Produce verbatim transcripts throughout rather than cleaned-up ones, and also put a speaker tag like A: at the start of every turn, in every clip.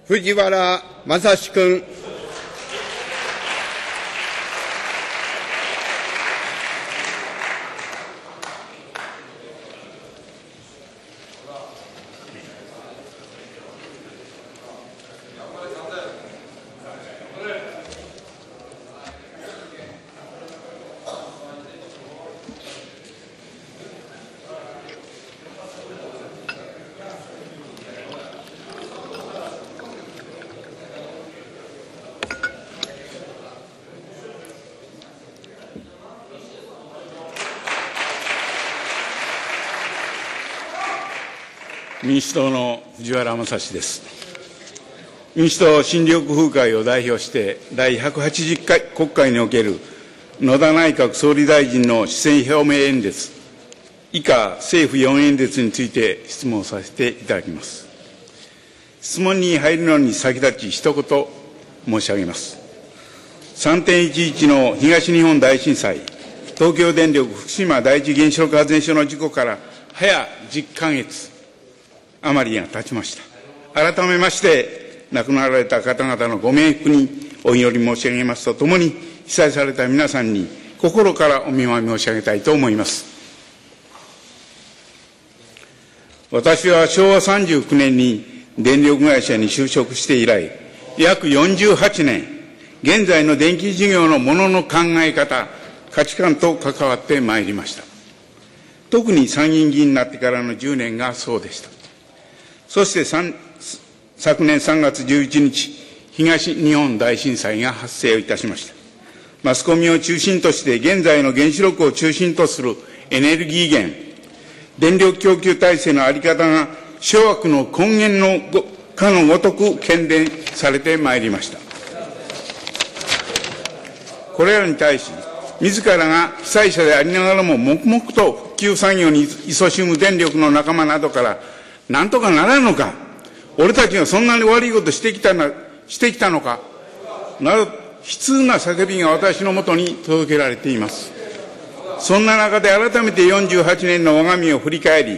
A: 藤原正志君。
B: 民主党の藤原正志です。民主党新緑風会を代表して、第ひゃくはちじゅっかい国会における野田内閣総理大臣の施政表明演説、以下政府よん演説について質問させていただきます。質問に入るのに先立ち、一言申し上げます。さんてんいちいちの東日本大震災、東京電力福島第一原子力発電所の事故から早じゅっかげつ余りが経ちました。改めまして、亡くなられた方々のご冥福にお祈り申し上げますとともに、被災された皆さんに心からお見舞い申し上げたいと思います。私はしょうわさんじゅうきゅうねんに電力会社に就職して以来、約よんじゅうはちねん、現在の電気事業のものの考え方、価値観と関わってまいりました。特に参議院議員になってからのじゅうねんがそうでした。そして昨年さんがつじゅういちにち、東日本大震災が発生いたしました。マスコミを中心として現在の原子力を中心とするエネルギー源、電力供給体制の在り方が諸悪の根源のかのごとく喧伝されてまいりました。これらに対し、自らが被災者でありながらも黙々と復旧作業に勤しむ電力の仲間などから、なんとかならんのか、俺たちがそんなに悪いことしてきたな、してきたのか、など、悲痛な叫びが私のもとに届けられています。そんな中で改めてよんじゅうはちねんの我が身を振り返り、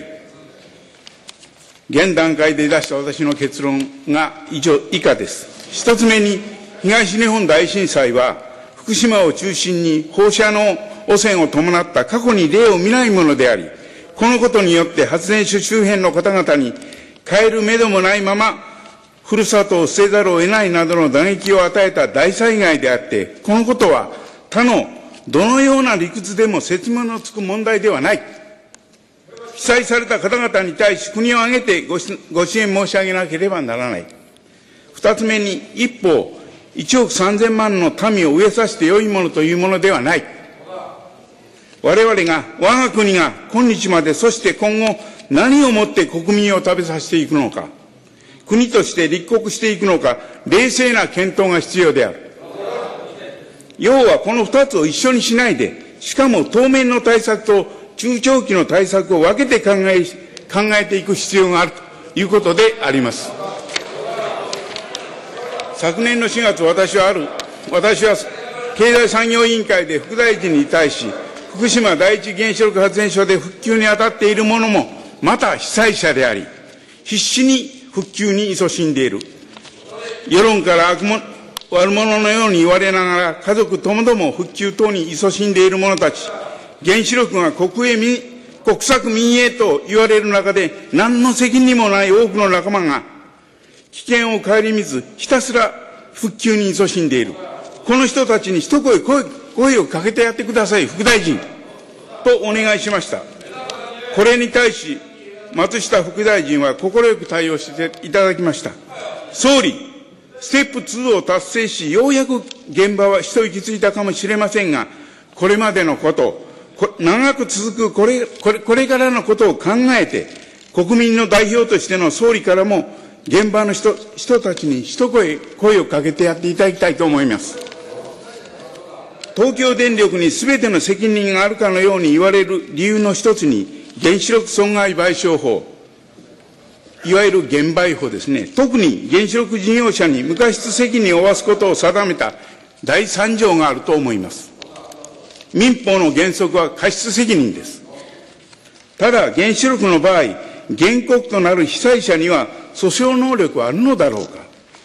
B: 現段階で出した私の結論が以上、以下です。一つ目に、東日本大震災は、福島を中心に放射能汚染を伴った過去に例を見ないものであり、このことによって発電所周辺の方々に帰る目処もないまま、ふるさとを捨てざるを得ないなどの打撃を与えた大災害であって、このことは他のどのような理屈でも説明のつく問題ではない。被災された方々に対し国を挙げてご支援申し上げなければならない。二つ目に、一方、いちおくさんぜんまんの民を飢えさせて良いものというものではない。我々が、我が国が今日まで、そして今後何をもって国民を食べさせていくのか、国として立国していくのか、冷静な検討が必要である。要はこの二つを一緒にしないで、しかも当面の対策と中長期の対策を分けて考え、考えていく必要があるということであります。昨年のしがつ、私はある、私は経済産業委員会で副大臣に対し、福島第一原子力発電所で復旧に当たっている者も、また被災者であり、必死に復旧に勤しんでいる。世論から悪者、悪者のように言われながら、家族ともども復旧等に勤しんでいる者たち、原子力が国営民、国策民営と言われる中で、何の責任もない多くの仲間が、危険を顧みず、ひたすら復旧に勤しんでいる。この人たちに一声、声、声をかけてやってください、副大臣。とお願いしました。これに対し、松下副大臣は快く対応していただきました。総理、ステップツーを達成し、ようやく現場は一息ついたかもしれませんが、これまでのこと、長く続くこれ、これ、これからのことを考えて、国民の代表としての総理からも、現場の人、人たちに一声、声をかけてやっていただきたいと思います。東京電力に全ての責任があるかのように言われる理由の一つに、原子力損害賠償法、いわゆる減賠法ですね。特に原子力事業者に無過失責任を負わすことを定めただいさんじょうがあると思います。民法の原則は過失責任です。ただ、原子力の場合、原告となる被災者には訴訟能力はあるのだろうか。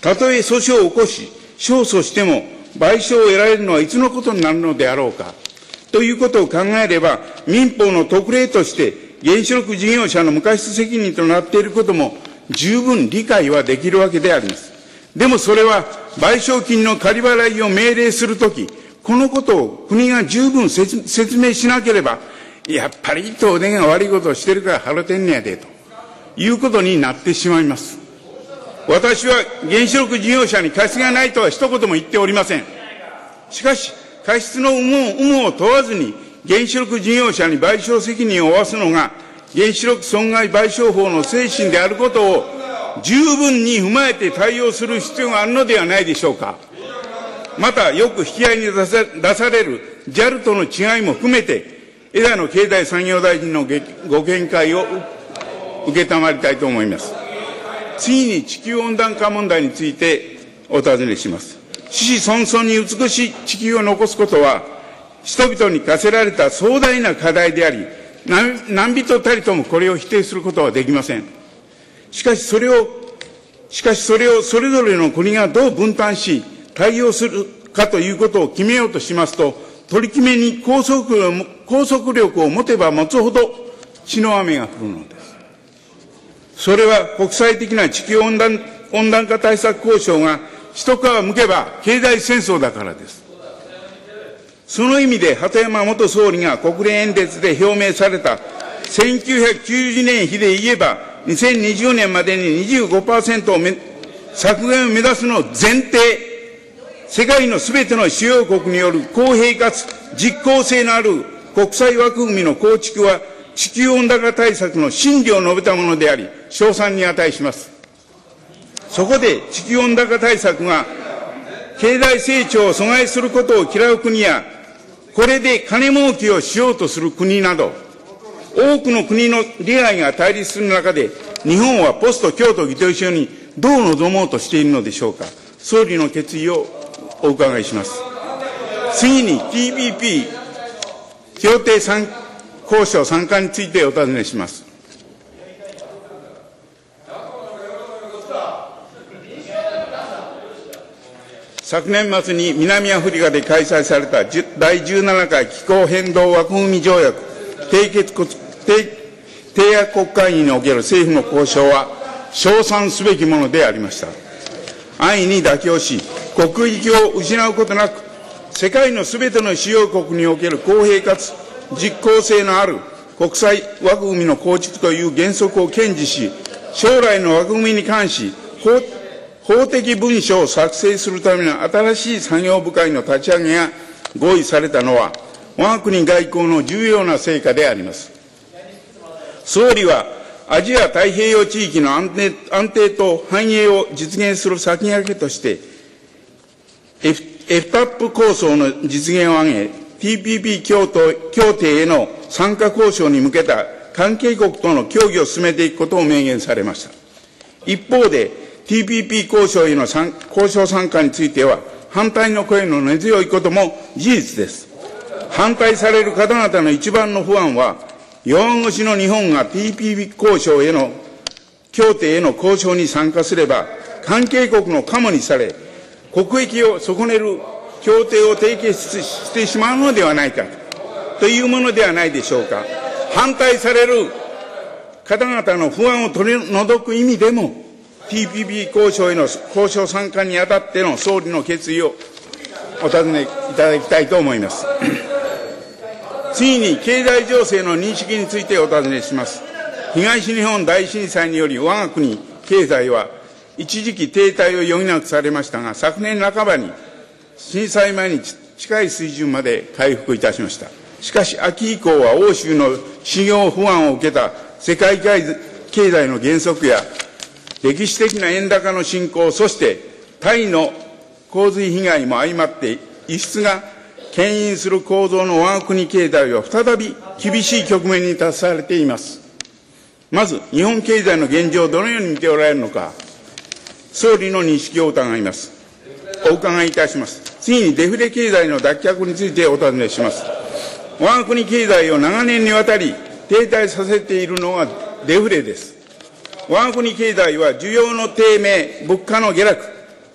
B: たとえ訴訟を起こし、勝訴しても賠償を得られるのはいつのことになるのであろうか。ということを考えれば、民法の特例として原子力事業者の無過失責任となっていることも十分理解はできるわけであります。でもそれは賠償金の仮払いを命令するとき、このことを国が十分説明しなければ、やっぱり東電が悪いことをしてるから払ってんねやで、ということになってしまいます。私は原子力事業者に過失がないとは一言も言っておりません。しかし、過失の有無を有無を問わずに原子力事業者に賠償責任を負わすのが原子力損害賠償法の精神であることを十分に踏まえて対応する必要があるのではないでしょうか。また、よく引き合いに出さ、出される ジャル との違いも含めて、枝野経済産業大臣のご見解を受けたまりたいと思います。次に地球温暖化問題についてお尋ねします。子々孫々に美しい地球を残すことは、人々に課せられた壮大な課題であり、何人たりともこれを否定することはできません。しかしそれを、しかしそれをそれぞれの国がどう分担し、対応するかということを決めようとしますと、取り決めに拘束力、拘束力を持てば持つほど血の雨が降るのです。それは国際的な地球温暖、温暖化対策交渉が一皮むけば経済戦争だからです。その意味で鳩山元総理が国連演説で表明されたせんきゅうひゃくきゅうじゅうねん比で言えばにせんにじゅうねんまでに にじゅうごパーセント を削減を目指すのを前提、世界のすべての主要国による公平かつ実効性のある国際枠組みの構築は地球温暖化対策の真理を述べたものであり、称賛に値します。そこで地球温暖化対策が経済成長を阻害することを嫌う国や、これで金儲けをしようとする国など、多くの国の利害が対立する中で、日本はポスト京都議と一緒にどう臨もうとしているのでしょうか。総理の決意をお伺いします。次に ティーピーピー 協定交渉参加についてお尋ねします。昨年末に南アフリカで開催されただいじゅうななかい気候変動枠組み条約締結締約国会議における政府の交渉は称賛すべきものでありました。安易に妥協し、国益を失うことなく、世界のすべての主要国における公平かつ実効性のある国際枠組みの構築という原則を堅持し、将来の枠組みに関し、法法的文書を作成するための新しい作業部会の立ち上げが合意されたのは、我が国外交の重要な成果であります。総理は、アジア太平洋地域の安定、安定と繁栄を実現する先駆けとして、エフタップ 構想の実現を挙げ、ティーピーピー 協協定への参加交渉に向けた関係国との協議を進めていくことを明言されました。一方で、ティーピーピー 交渉への交渉参加については、反対の声の根強いことも事実です。反対される方々の一番の不安は、弱腰の日本が ティーピーピー 交渉への、協定への交渉に参加すれば、関係国のカモにされ、国益を損ねる協定を締結してしまうのではないか、というものではないでしょうか。反対される方々の不安を取り除く意味でも、ティーピーピー 交渉への交渉参加にあたっての総理の決意をお尋ねいただきたいと思います。次に経済情勢の認識についてお尋ねします。東日本大震災により我が国経済は一時期停滞を余儀なくされましたが、昨年半ばに震災前に近い水準まで回復いたしました。しかし秋以降は欧州の修行不安を受けた世界経済の減速や歴史的な円高の進行、そしてタイの洪水被害も相まって輸出が牽引する構造の我が国経済は再び厳しい局面に立たされています。まず日本経済の現状をどのように見ておられるのか、総理の認識を伺います。お伺いいたします。次にデフレ経済の脱却についてお尋ねします。我が国経済を長年にわたり停滞させているのはデフレです。我が国経済は需要の低迷、物価の下落、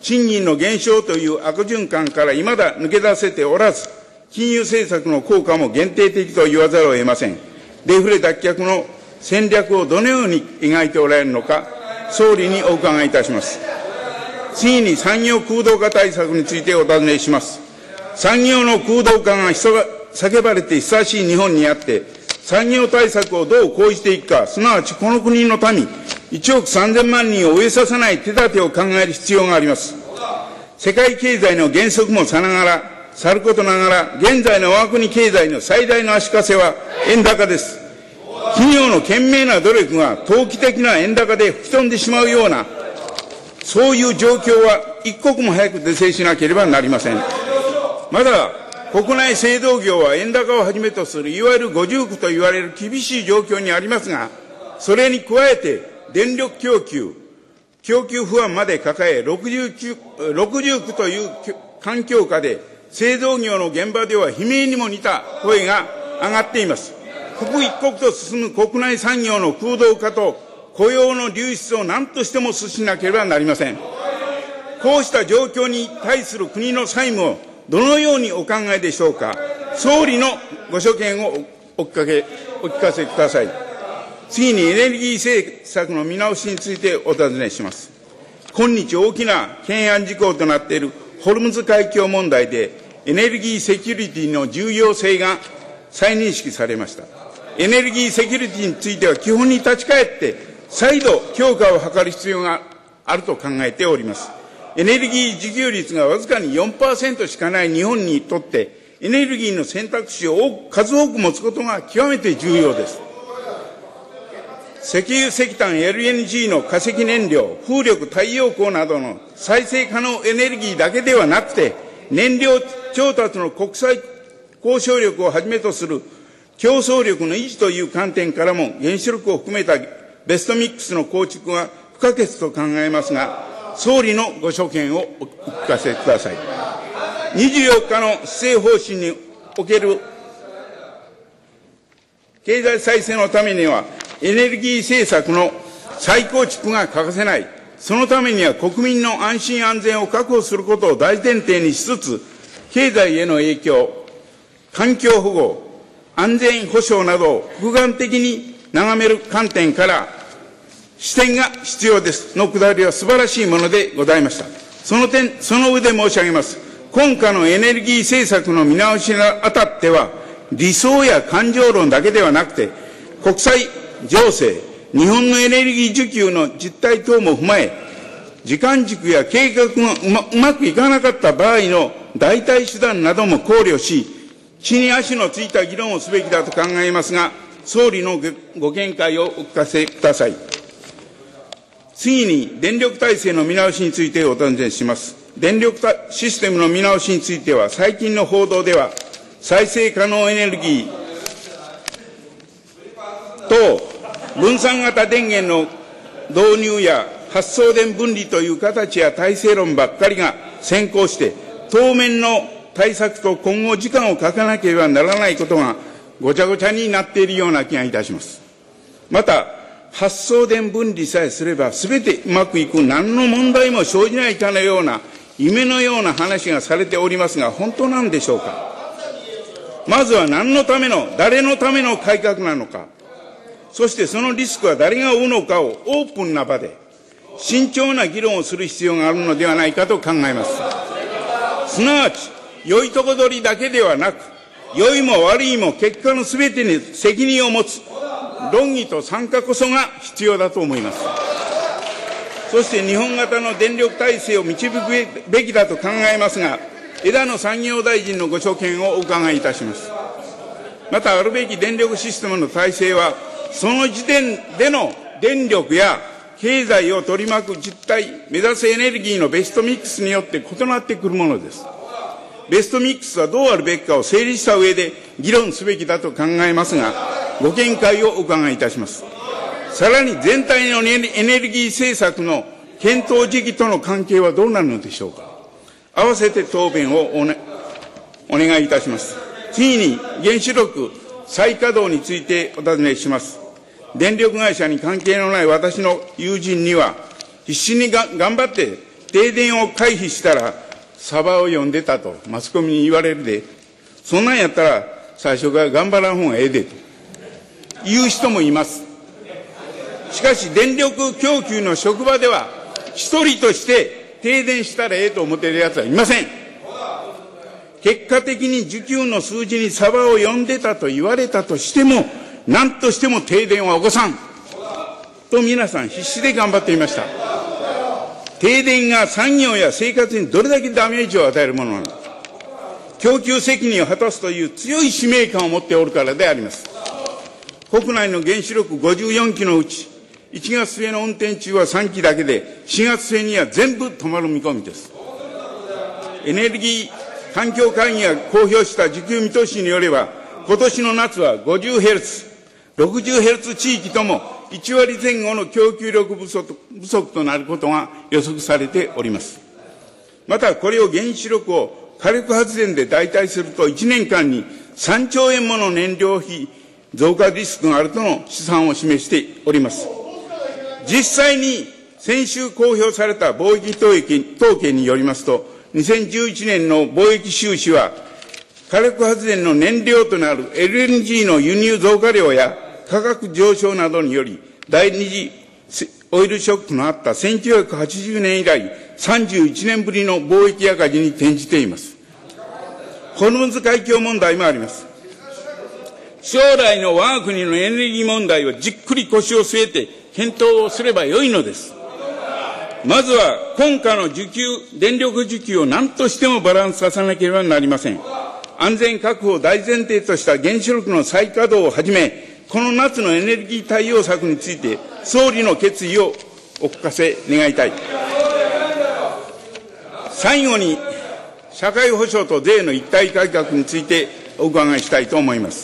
B: 賃金の減少という悪循環から未だ抜け出せておらず、金融政策の効果も限定的と言わざるを得ません。デフレ脱却の戦略をどのように描いておられるのか、総理にお伺いいたします。次に産業空洞化対策についてお尋ねします。産業の空洞化が叫ばれて久しい日本にあって、産業対策をどう講じていくか、すなわちこの国の民、いちおくさんぜんまん人を飢えさせない手立てを考える必要があります。世界経済の減速もさながら、さることながら、現在の我が国経済の最大の足かせは円高です。企業の懸命な努力が投機的な円高で吹き飛んでしまうような、そういう状況は一刻も早く是正しなければなりません。まだ国内製造業は円高をはじめとするいわゆる五重苦と言われる厳しい状況にありますが、それに加えて電力供給、供給不安まで抱え、六重苦という環境下で製造業の現場では悲鳴にも似た声が上がっています。刻一刻と進む国内産業の空洞化と雇用の流出を何としても阻止しなければなりません。こうした状況に対する国の債務をどのようにお考えでしょうか。総理のご所見をお聞かけ、お聞かせください。次にエネルギー政策の見直しについてお尋ねします。今日大きな懸案事項となっているホルムズ海峡問題でエネルギーセキュリティの重要性が再認識されました。エネルギーセキュリティについては基本に立ち返って再度強化を図る必要があると考えております。エネルギー自給率がわずかに よんパーセント しかない日本にとってエネルギーの選択肢を数多く持つことが極めて重要です。石油、石炭、エルエヌジー の化石燃料、風力、太陽光などの再生可能エネルギーだけではなくて、燃料調達の国際交渉力をはじめとする競争力の維持という観点からも原子力を含めたベストミックスの構築が不可欠と考えますが、総理のご所見をお聞かせください。にじゅうよっかの施政方針における経済再生のためには、エネルギー政策の再構築が欠かせない。そのためには国民の安心安全を確保することを大前提にしつつ、経済への影響、環境保護、安全保障などを複眼的に眺める観点から視点が必要です。のくだりは素晴らしいものでございました。その点、その上で申し上げます。今夏のエネルギー政策の見直しにあたっては、理想や感情論だけではなくて、国際情勢、日本のエネルギー需給の実態等も踏まえ、時間軸や計画がう ま, うまくいかなかった場合の代替手段なども考慮し、地に足のついた議論をすべきだと考えますが、総理のご見解をお聞かせください。次に、電力体制の見直しについてお尋ねします。電力システムの見直しについては、最近の報道では、再生可能エネルギーと分散型電源の導入や発送電分離という形や体制論ばっかりが先行して、当面の対策と今後時間をかけなければならないことがごちゃごちゃになっているような気がいたします。また、発送電分離さえすれば全てうまくいく、何の問題も生じないかのような夢のような話がされておりますが、本当なんでしょうか。まずは何のための、誰のための改革なのか、そしてそのリスクは誰が負うのかをオープンな場で慎重な議論をする必要があるのではないかと考えます。すなわち、良いとこ取りだけではなく、良いも悪いも結果のすべてに責任を持つ論議と参加こそが必要だと思います。そして日本型の電力体制を導くべきだと考えますが、枝野産業大臣のご所見をお伺いいたします。また、あるべき電力システムの体制は、その時点での電力や経済を取り巻く実態、目指すエネルギーのベストミックスによって異なってくるものです。ベストミックスはどうあるべきかを整理した上で議論すべきだと考えますが、ご見解をお伺いいたします。さらに全体のエネルギー政策の検討時期との関係はどうなるのでしょうか。合わせて答弁をお,、ね、お願いいたします。次に、原子力再稼働についてお尋ねします。電力会社に関係のない私の友人には、必死にが頑張って停電を回避したら、サバを読んでたと、マスコミに言われるで、そんなんやったら、最初から頑張らん方がええで、と言う人もいます。しかし、電力供給の職場では、一人として停電したらええと思っている奴はいません。結果的に需給の数字にサバを読んでたと言われたとしても、何としても停電は起こさん。と皆さん必死で頑張っていました。停電が産業や生活にどれだけダメージを与えるものなのか。供給責任を果たすという強い使命感を持っておるからであります。国内の原子力ごじゅうよんきのうち、いちがつ末の運転中はさんきだけで、しがつ末には全部止まる見込みです。エネルギー環境会議が公表した需給見通しによれば、今年の夏はごじゅうヘルツ、ろくじゅうヘルツ地域ともいちわりぜん後の供給力不足、不足となることが予測されております。また、これを原子力を火力発電で代替するといちねんかんにさんちょうえんもの燃料費増加リスクがあるとの試算を示しております。実際に先週公表された貿易統計によりますと、にせんじゅういちねんの貿易収支は、火力発電の燃料となる エルエヌジー の輸入増加量や価格上昇などにより、第二次オイルショックのあったせんきゅうひゃくはちじゅうねん以来、さんじゅういちねんぶりの貿易赤字に転じています。ホルムズ海峡問題もあります。将来の我が国のエネルギー問題をじっくり腰を据えて検討をすればよいのです。まずは今夏の需給、電力需給を何としてもバランスさせなければなりません。安全確保を大前提とした原子力の再稼働をはじめ、この夏のエネルギー対応策について、総理の決意をお聞かせ願いたい。最後に、社会保障と税の一体改革についてお伺いしたいと思います。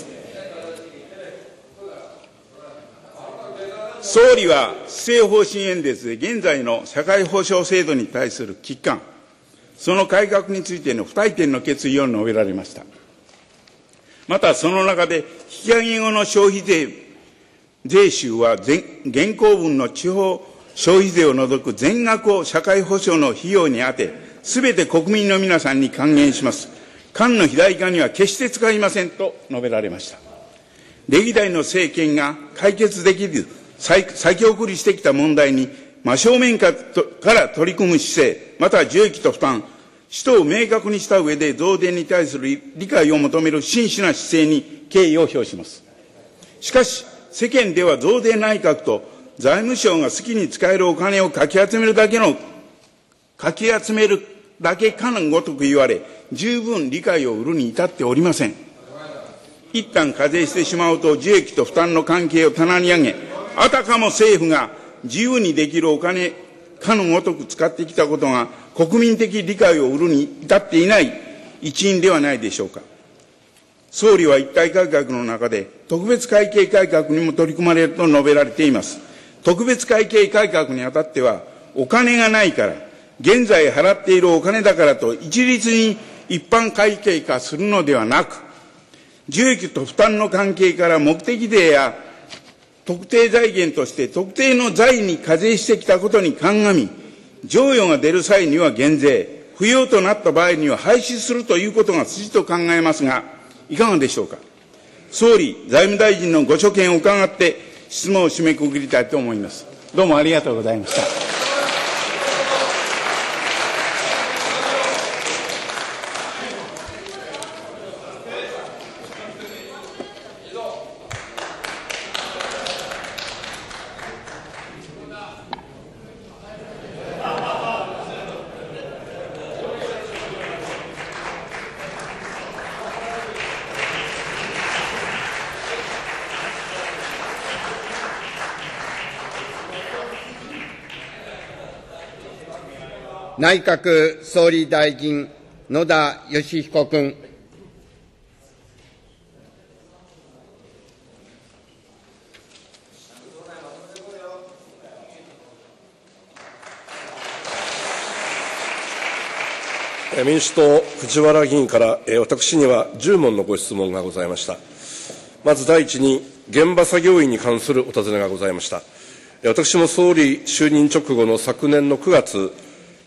B: 総理は施政方針演説で現在の社会保障制度に対する危機感、その改革についての付帯点の決意を述べられました。また、その中で、引き上げ後の消費税、税収は現行分の地方消費税を除く全額を社会保障の費用に充て、すべて国民の皆さんに還元します。官の肥大化には決して使いませんと述べられました。歴代の政権が解決できず、先送りしてきた問題に真正面から取り組む姿勢、また受益と負担、使途を明確にした上で増税に対する理解を求める真摯な姿勢に敬意を表します。しかし、世間では増税内閣と財務省が好きに使えるお金をかき集めるだけの、かき集めるだけかのごとく言われ、十分理解を得るに至っておりません。一旦課税してしまうと受益と負担の関係を棚に上げ、あたかも政府が自由にできるお金かのごとく使ってきたことが国民的理解を得るに至っていない一因ではないでしょうか。総理は一体改革の中で特別会計改革にも取り組まれると述べられています。特別会計改革にあたっては、お金がないから、現在払っているお金だからと一律に一般会計化するのではなく、受益と負担の関係から目的税や特定財源として特定の財に課税してきたことに鑑み、剰余が出る際には減税、不要となった場合には廃止するということが筋と考えますが、いかがでしょうか。総理、財務大臣のご所見を伺って質問を締めくくりたいと思います。どうもありがとうございました。
A: 内閣総理大臣、野田佳彦君。
C: 民主党、藤原議員から、私にはじゅうもんのご質問がございました。まず第一に、現場作業員に関するお尋ねがございました。私も総理就任直後の昨年のくがつ、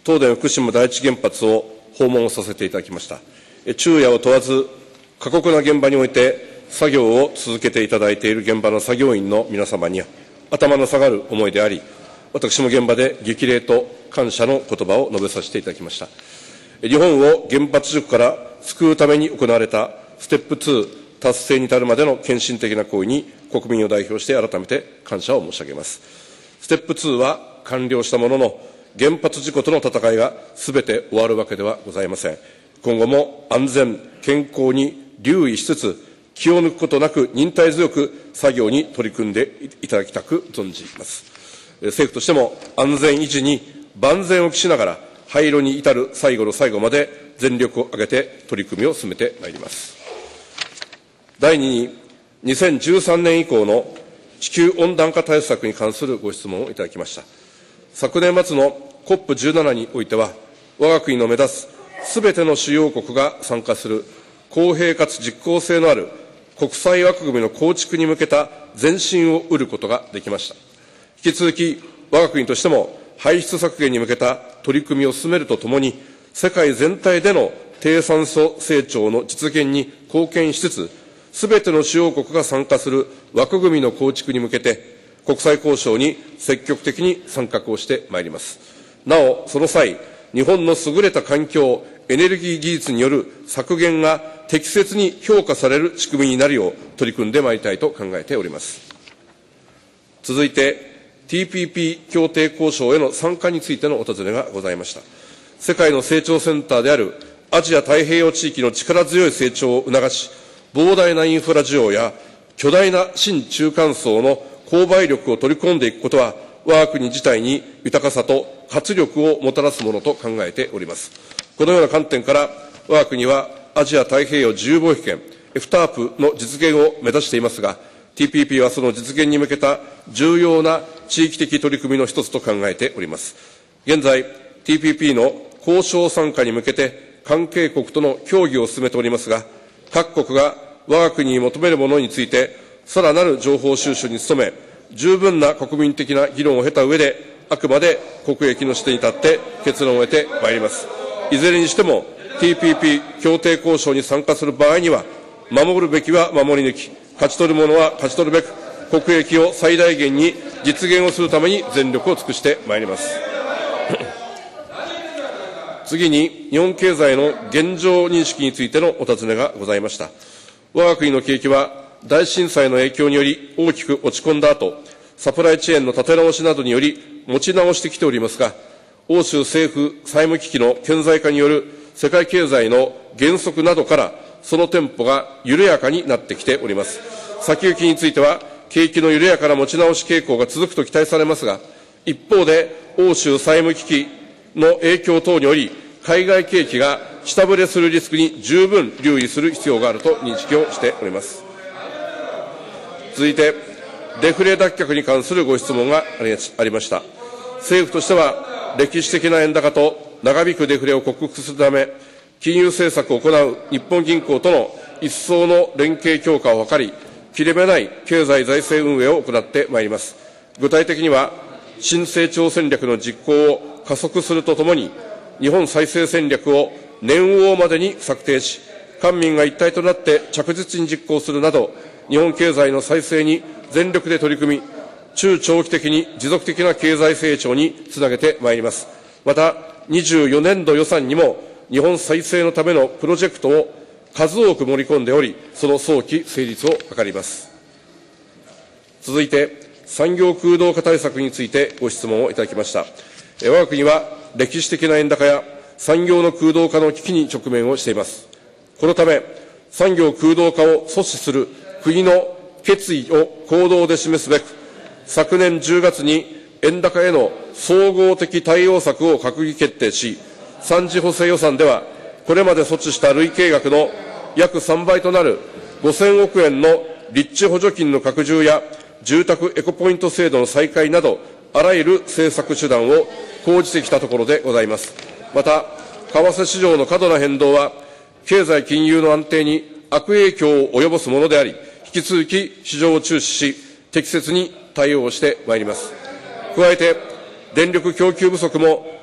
C: 東電福島第一原発を訪問させていただきました。昼夜を問わず、過酷な現場において作業を続けていただいている現場の作業員の皆様には、頭の下がる思いであり、私も現場で激励と感謝の言葉を述べさせていただきました。日本を原発事故から救うために行われたステップツー達成に至るまでの献身的な行為に国民を代表して改めて感謝を申し上げます。ステップツーは完了したものの、原発事故との戦いがすべて終わるわけではございません。今後も安全、健康に留意しつつ、気を抜くことなく忍耐強く作業に取り組んでいただきたく存じます。政府としても安全維持に万全を期しながら、廃炉に至る最後の最後まで全力を挙げて取り組みを進めてまいります。第二に、にせんじゅうさんねん以降の地球温暖化対策に関するご質問をいただきました。昨年末の コップじゅうなな においては、我が国の目指すすべての主要国が参加する公平かつ実効性のある国際枠組みの構築に向けた前進を得ることができました。引き続き、我が国としても排出削減に向けた取り組みを進めるとともに、世界全体での低酸素成長の実現に貢献しつつ、すべての主要国が参加する枠組みの構築に向けて、国際交渉に積極的に参画をしてまいります。なお、その際、日本の優れた環境、エネルギー技術による削減が適切に評価される仕組みになるよう取り組んでまいりたいと考えております。続いて、ティーピーピー 協定交渉への参加についてのお尋ねがございました。世界の成長センターであるアジア太平洋地域の力強い成長を促し、膨大なインフラ需要や巨大な新中間層の購買力を取り込んでいくことは、我が国自体に豊かさと活力をもたらすものと考えております。このような観点から、我が国はアジア太平洋自由貿易圏 エフタープ の実現を目指していますが、ティーピーピー はその実現に向けた重要な地域的取り組みの一つと考えております。現在、ティーピーピー の交渉参加に向けて関係国との協議を進めておりますが、各国が我が国に求めるものについて、さらなる情報収集に努め、十分な国民的な議論を経た上で、あくまで国益の視点に立って結論を得てまいります。いずれにしても、ティーピーピー 協定交渉に参加する場合には、守るべきは守り抜き、勝ち取るものは勝ち取るべく、国益を最大限に実現をするために全力を尽くしてまいります。次に、日本経済の現状認識についてのお尋ねがございました。我が国の景気は、大震災の影響により大きく落ち込んだ後、サプライチェーンの立て直しなどにより持ち直してきておりますが、欧州政府債務危機の顕在化による世界経済の減速などから、そのテンポが緩やかになってきております。先行きについては、景気の緩やかな持ち直し傾向が続くと期待されますが、一方で、欧州債務危機の影響等により、海外景気が下振れするリスクに十分留意する必要があると認識をしております。続いて、デフレ脱却に関するご質問がありました。政府としては、歴史的な円高と長引くデフレを克服するため、金融政策を行う日本銀行との一層の連携強化を図り、切れ目ない経済財政運営を行ってまいります。具体的には、新成長戦略の実行を加速するとともに、日本再生戦略を年王までに策定し、官民が一体となって着実に実行するなど、日本経済の再生に全力で取り組み、中長期的に持続的な経済成長につなげてまいります。また、にじゅうよねんど予算にも、日本再生のためのプロジェクトを数多く盛り込んでおり、その早期成立を図ります。続いて、産業空洞化対策についてご質問をいただきました。我が国は歴史的な円高や産業の空洞化の危機に直面をしています。このため、産業空洞化を阻止する国の決意を行動で示すべく、昨年じゅうがつに円高への総合的対応策を閣議決定し、三次補正予算では、これまで措置した累計額の約さんばいとなるごせんおくえんの立地補助金の拡充や、住宅エコポイント制度の再開など、あらゆる政策手段を講じてきたところでございます。また、為替市場の過度な変動は、経済金融の安定に悪影響を及ぼすものであり、引き続き市場を注視し、適切に対応してまいります。加えて、電力供給不足も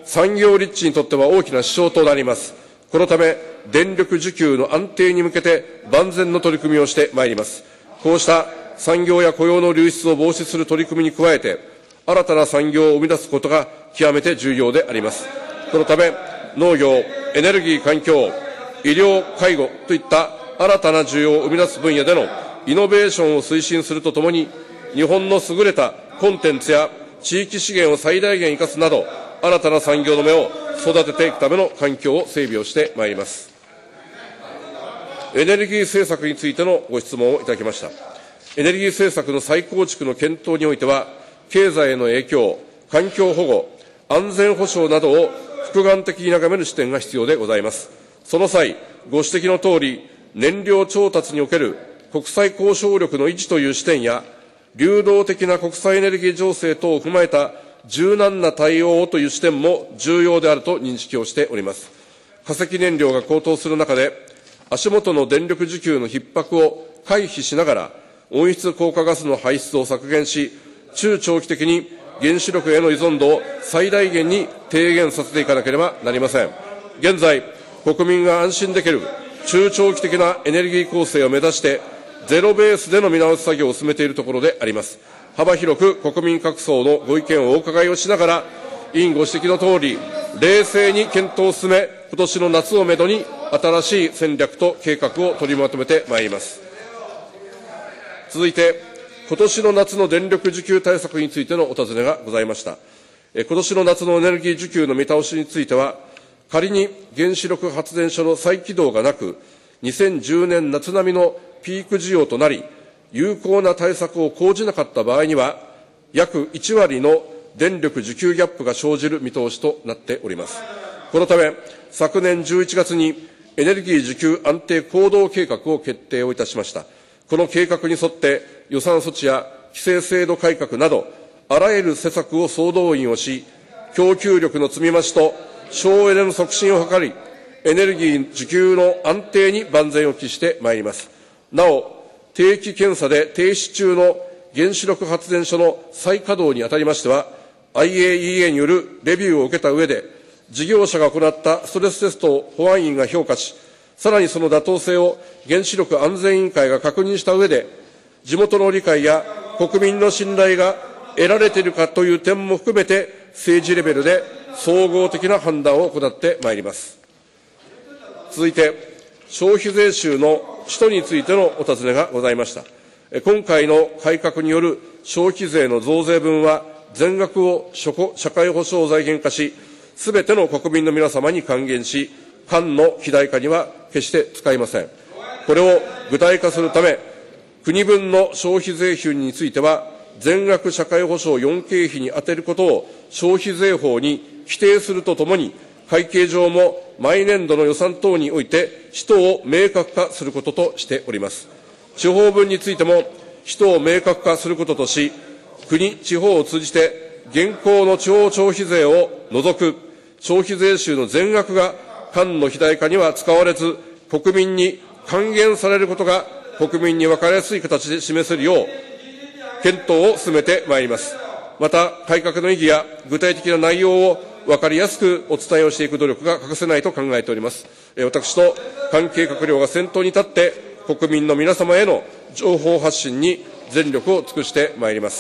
C: 産業立地にとっては大きな支障となります。このため、電力需給の安定に向けて万全の取り組みをしてまいります。こうした産業や雇用の流出を防止する取り組みに加えて、新たな産業を生み出すことが極めて重要であります。このため、農業、エネルギー環境、医療、介護といった新たな需要を生み出す分野でのイノベーションを推進するとともに、日本の優れたコンテンツや地域資源を最大限生かすなど、新たな産業の芽を育てていくための環境を整備をしてまいります。エネルギー政策についてのご質問をいただきました。エネルギー政策の再構築の検討においては、経済への影響、環境保護、安全保障などを複眼的に眺める視点が必要でございます。その際、ご指摘のとおり、燃料調達における国際交渉力の維持という視点や、流動的な国際エネルギー情勢等を踏まえた柔軟な対応をという視点も重要であると認識をしております。化石燃料が高騰する中で、足元の電力需給の逼迫を回避しながら、温室効果ガスの排出を削減し、中長期的に原子力への依存度を最大限に低減させていかなければなりません。現在、国民が安心できる中長期的なエネルギー構成を目指して、ゼロベースでの見直し作業を進めているところであります。幅広く国民各層のご意見をお伺いをしながら、委員ご指摘のとおり、冷静に検討を進め、今年の夏をめどに新しい戦略と計画を取りまとめてまいります。続いて、今年の夏の電力需給対策についてのお尋ねがございました。今年の夏のエネルギー需給の見通しについては、仮に原子力発電所の再起動がなく、にせんじゅうねん夏並みのピーク需要となり、有効な対策を講じなかった場合には、約いち割の電力需給ギャップが生じる見通しとなっております。このため、昨年じゅういちがつにエネルギー需給安定行動計画を決定をいたしました。この計画に沿って予算措置や規制制度改革など、あらゆる施策を総動員をし、供給力の積み増しと省エネの促進を図り、エネルギー需給の安定に万全を期してまいります。なお、定期検査で停止中の原子力発電所の再稼働にあたりましては、アイエーイーエー によるレビューを受けた上で、事業者が行ったストレステストを保安院が評価し、さらにその妥当性を原子力安全委員会が確認した上で、地元の理解や国民の信頼が得られているかという点も含めて、政治レベルで総合的な判断を行ってまいります。続いて、消費税収の使途についてのお尋ねがございました。今回の改革による消費税の増税分は、全額を社会保障財源化し、すべての国民の皆様に還元し、官の肥大化には決して使いません。これを具体化するため、国分の消費税収については、全額社会保障よんけい費に充てることを消費税法に規定するとともに、会計上も毎年度の予算等において、使途を明確化することとしております。地方分についても、使途を明確化することとし、国、地方を通じて、現行の地方消費税を除く消費税収の全額が官の肥大化には使われず、国民に還元されることが国民に分かりやすい形で示せるよう、検討を進めてまいります。また、改革の意義や具体的な内容を分かりやすくお伝えをしていく努力が欠かせないと考えております。私と関係閣僚が先頭に立って、国民の皆様への情報発信に全力を尽くしてまいります。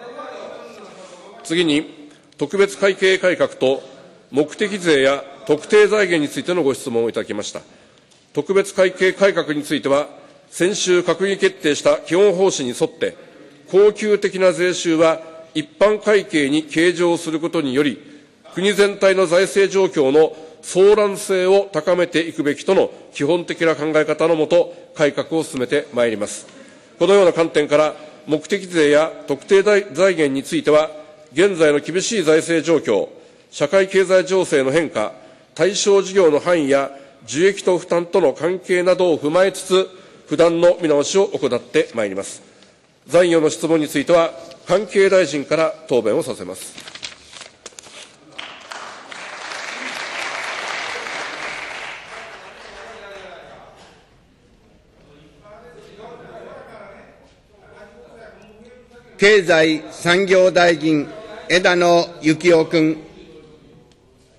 C: 次に、特別会計改革と目的税や特定財源についてのご質問をいただきました。特別会計改革については、先週閣議決定した基本方針に沿って、恒久的な税収は一般会計に計上することにより、国全体の財政状況の相談性を高めていくべきとの基本的な考え方のもと、改革を進めてまいります。このような観点から、目的税や特定財源については、現在の厳しい財政状況、社会経済情勢の変化、対象事業の範囲や受益と負担との関係などを踏まえつつ、不断の見直しを行ってまいります。残余の質問については、関係大臣から答弁をさせます。
A: 経済産業大臣、枝野幸男君。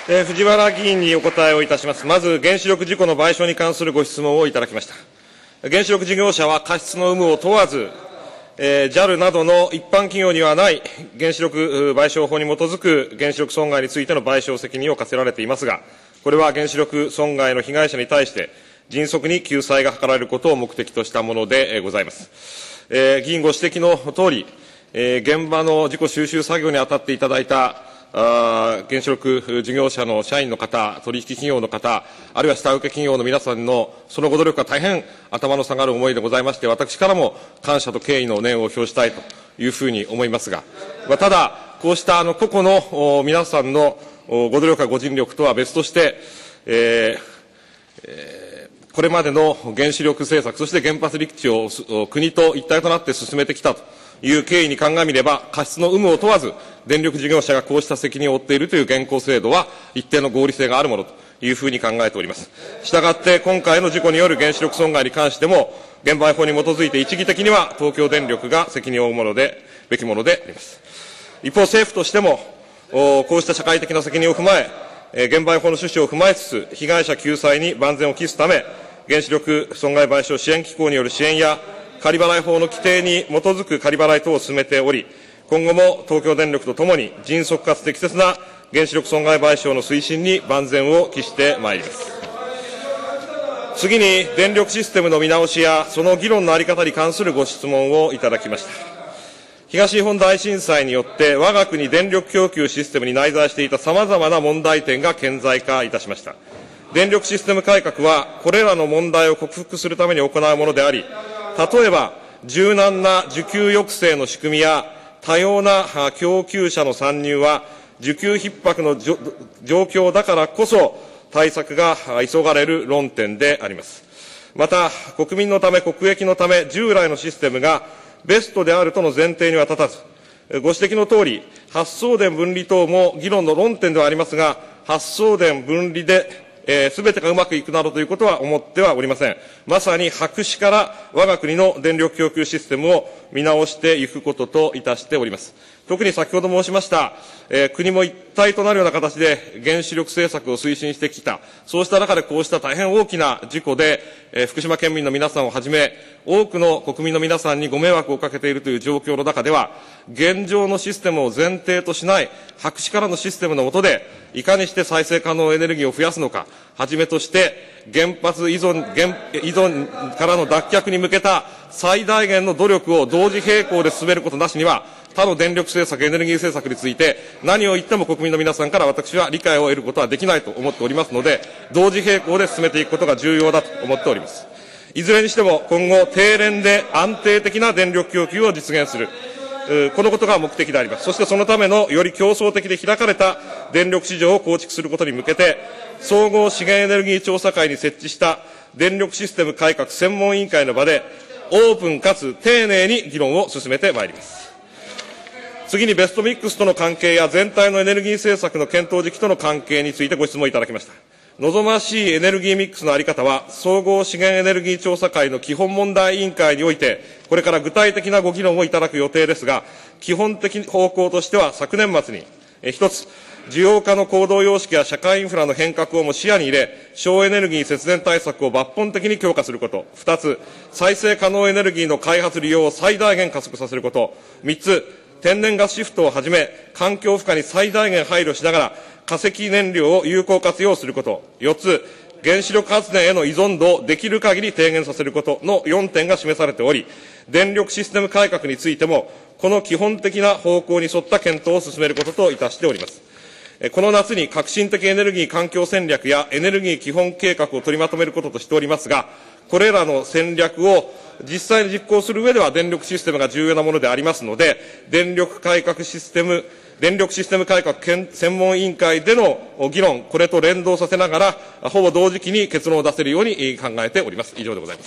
D: えー、藤原議員にお答えをいたします。まず、原子力事故の賠償に関するご質問をいただきました。原子力事業者は過失の有無を問わず、えー、ジャル などの一般企業にはない原子力賠償法に基づく原子力損害についての賠償責任を課せられていますが、これは原子力損害の被害者に対して迅速に救済が図られることを目的としたものでございます。えー、議員ご指摘のとおり、えー、現場の事故収集作業に当たっていただいたあ原子力事業者の社員の方、取引企業の方、あるいは下請け企業の皆さんのそのご努力が大変頭の下がる思いでございまして、私からも感謝と敬意の念を表したいというふうに思いますが、まあ、ただ、こうしたあの個々の皆さんのご努力やご尽力とは別として、えーえー、これまでの原子力政策、そして原発立地を国と一体となって進めてきたという経緯に鑑みれば、過失の有無を問わず、電力事業者がこうした責任を負っているという現行制度は、一定の合理性があるものというふうに考えております。したがって、今回の事故による原子力損害に関しても、原賠法に基づいて一義的には東京電力が責任を負うもので、べきものであります。一方、政府としても、こうした社会的な責任を踏まえ、原賠法の趣旨を踏まえつつ、被害者救済に万全を期すため、原子力損害賠償支援機構による支援や、仮払い法の規定に基づく仮払い等を進めており、今後も東京電力とともに迅速かつ適切な原子力損害賠償の推進に万全を期してまいります。次に、電力システムの見直しや、その議論の在り方に関するご質問をいただきました。東日本大震災によって、我が国電力供給システムに内在していた様々な問題点が顕在化いたしました。電力システム改革は、これらの問題を克服するために行うものであり、例えば、柔軟な需給抑制の仕組みや、多様な供給者の参入は、需給逼迫の状況だからこそ、対策が急がれる論点であります。また、国民のため、国益のため、従来のシステムがベストであるとの前提には立たず、ご指摘のとおり、発送電分離等も議論の論点ではありますが、発送電分離で、えー、全てがうまくいくなどということは思ってはおりません。まさに白紙から我が国の電力供給システムを見直していくことといたしております。特に先ほど申しました、えー、国も一体となるような形で原子力政策を推進してきた。そうした中でこうした大変大きな事故で、えー、福島県民の皆さんをはじめ、多くの国民の皆さんにご迷惑をかけているという状況の中では、現状のシステムを前提としない白紙からのシステムの下で、いかにして再生可能エネルギーを増やすのか、はじめとして原発依存、原依存からの脱却に向けた最大限の努力を同時並行で進めることなしには、他の電力政策、エネルギー政策について何を言っても国民の皆さんから私は理解を得ることはできないと思っておりますので、同時並行で進めていくことが重要だと思っております。いずれにしても今後、低廉で安定的な電力供給を実現する。このことが目的であります。そしてそのためのより競争的で開かれた電力市場を構築することに向けて、総合資源エネルギー調査会に設置した電力システム改革専門委員会の場で、オープンかつ丁寧に議論を進めてまいります。次にベストミックスとの関係や全体のエネルギー政策の検討時期との関係についてご質問いただきました。望ましいエネルギーミックスの在り方は、総合資源エネルギー調査会の基本問題委員会において、これから具体的なご議論をいただく予定ですが、基本的方向としては昨年末に、一つ、需要家の行動様式や社会インフラの変革をも視野に入れ、省エネルギー節電対策を抜本的に強化すること。二つ、再生可能エネルギーの開発利用を最大限加速させること。三つ、天然ガスシフトをはじめ、環境負荷に最大限配慮しながら、化石燃料を有効活用すること。よっつ、原子力発電への依存度をできる限り低減させることのよんてんが示されており、電力システム改革についても、この基本的な方向に沿った検討を進めることといたしております。この夏に革新的エネルギー環境戦略やエネルギー基本計画を取りまとめることとしておりますが、これらの戦略を実際に実行する上では電力システムが重要なものでありますので、電力改革システム、電力システム改革専門委員会での議論、これと連動させながら、ほぼ同時期に結論を出せるように考えております。以上でございます。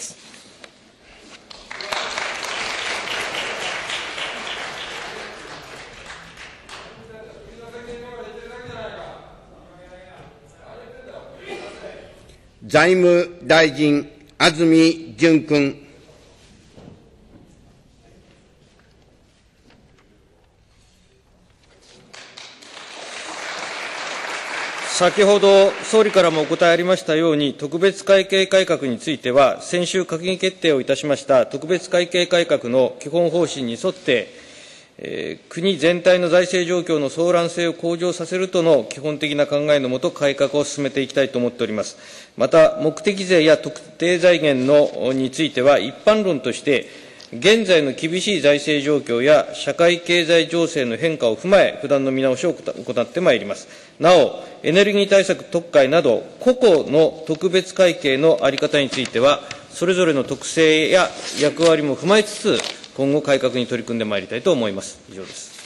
A: 財務大臣、安住淳君。
E: 先ほど総理からもお答えありましたように、特別会計改革については、先週閣議決定をいたしました特別会計改革の基本方針に沿って、えー、国全体の財政状況の相乱性を向上させるとの基本的な考えのもと、改革を進めていきたいと思っております。また、目的税や特定財源のについては、一般論として、現在の厳しい財政状況や社会経済情勢の変化を踏まえ、不断の見直しを行ってまいります。なお、エネルギー対策特会など、個々の特別会計の在り方については、それぞれの特性や役割も踏まえつつ、今後改革に取り組んでまいりたいと思います。以上です。